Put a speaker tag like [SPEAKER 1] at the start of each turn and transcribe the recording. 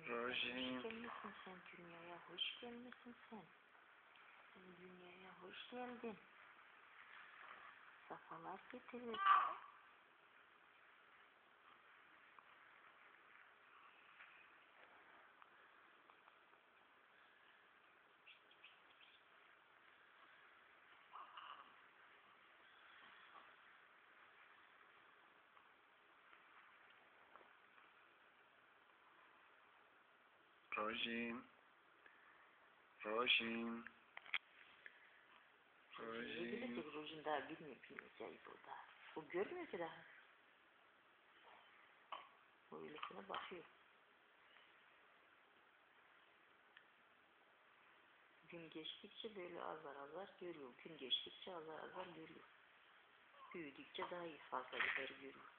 [SPEAKER 1] Rojin.
[SPEAKER 2] Hoş gelmişsin sen dünyaya, hoş gelmişsin sen. Sen dünyaya hoş geldin. Safalar getirir.
[SPEAKER 1] Rojin. Rojin.
[SPEAKER 2] Ne bilecek Rojin daha bilmiyor bilmeyeceği burada. O görmüyor ki daha. O öylesine bakıyor. Gün geçtikçe böyle azar azar görüyor. Gün geçtikçe azar azar görüyor. Büyüdükçe daha iyi fazla görüyor.